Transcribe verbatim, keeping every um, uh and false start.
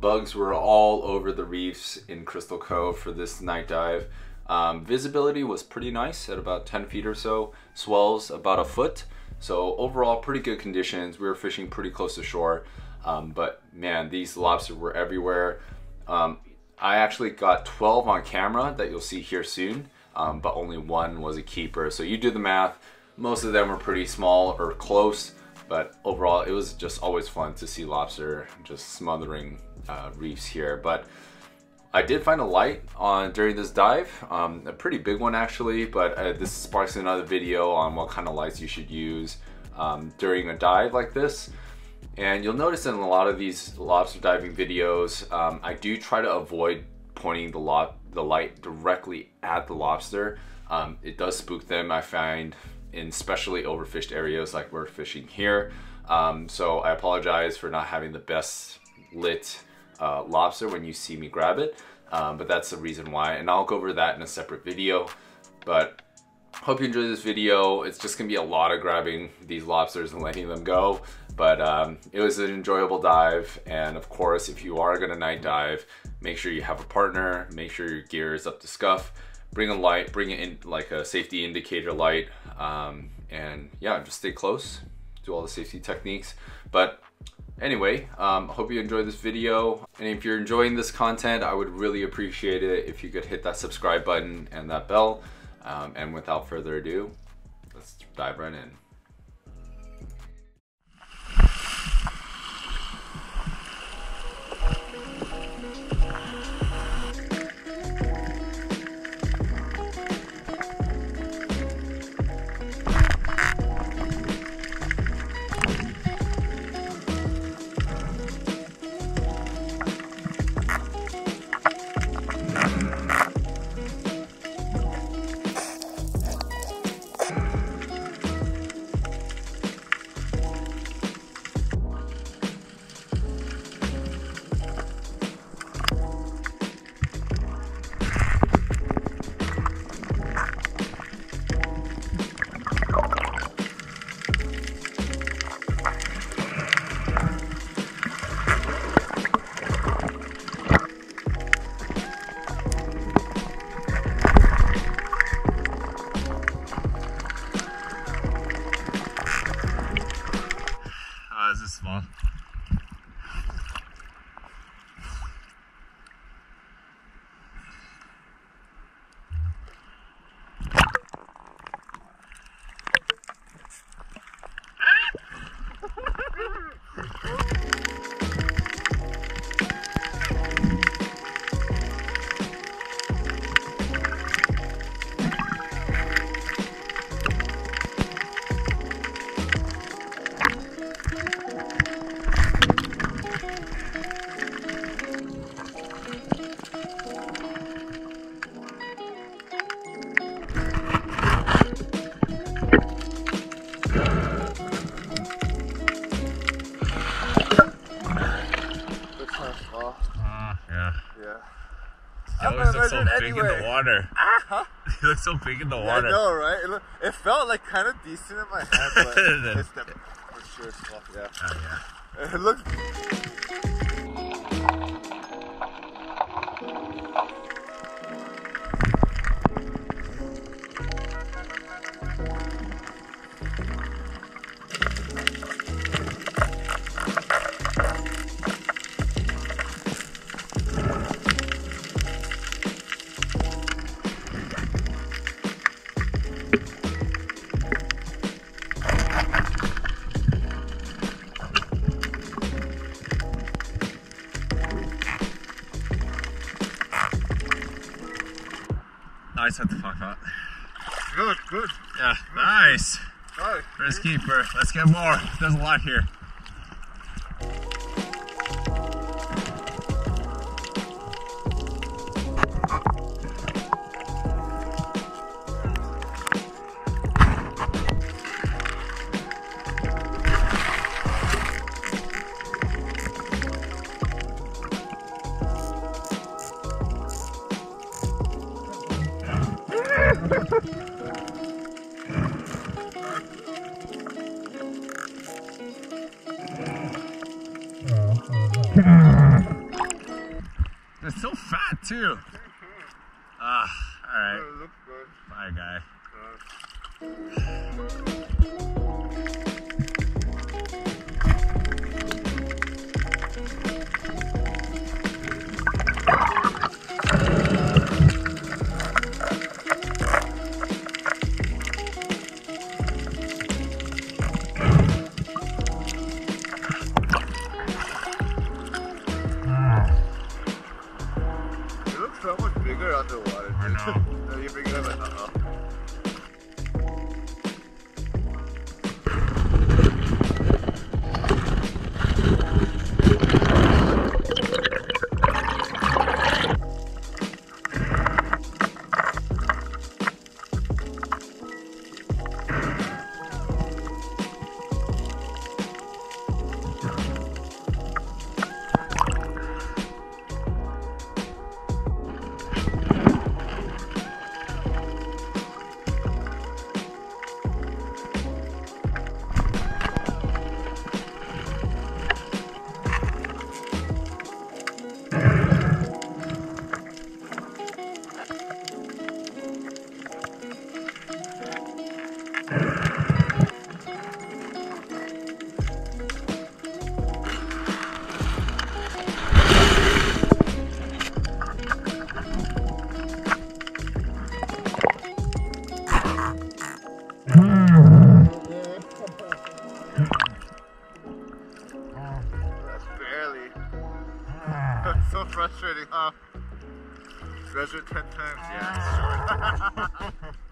bugs were all over the reefs in Crystal Cove for this night dive. Um, visibility was pretty nice at about ten feet or so, swells about a foot. So overall, pretty good conditions. We were fishing pretty close to shore, um, but man, these lobsters were everywhere. Um, I actually got twelve on camera that you'll see here soon, um, but only one was a keeper. So you do the math. Most of them were pretty small or close, but overall, it was just always fun to see lobster just smothering uh, reefs here. But I did find a light on during this dive, um, a pretty big one actually, but uh, this sparks another video on what kind of lights you should use um, during a dive like this. And you'll notice in a lot of these lobster diving videos, um, I do try to avoid pointing the, lo the light directly at the lobster. Um, it does spook them, I find, in especially overfished areas like we're fishing here. Um, so I apologize for not having the best lit uh, lobster when you see me grab it, um, but that's the reason why, and I'll go over that in a separate video. But hope you enjoyed this video. It's just gonna be a lot of grabbing these lobsters and letting them go, but um, it was an enjoyable dive. And of course, if you are gonna night dive, make sure you have a partner, make sure your gear is up to scuff, bring a light, bring it in like a safety indicator light, um, and yeah, just stay close, do all the safety techniques. But anyway, um, I hope you enjoyed this video, and if you're enjoying this content, I would really appreciate it if you could hit that subscribe button and that bell. Um, and without further ado, let's dive right in. This is small. He always looks so big anyway. in the water. Ah, huh? He looks so big in the water. Yeah, I know, right? It, look, it felt like kind of decent in my hand, but it's the, for sure small. Yeah. Oh, yeah. It looks. Nice at the fuck out. Good, good. Yeah, nice. Right. First keeper. Let's get more. There's a lot here. They're so fat too. Ah, all right. It looks good. Bye, guy. It looks so much bigger underwater. I know. No, you bring it up and uh-oh. That's barely. That's so frustrating, huh? Measure ten times, yeah.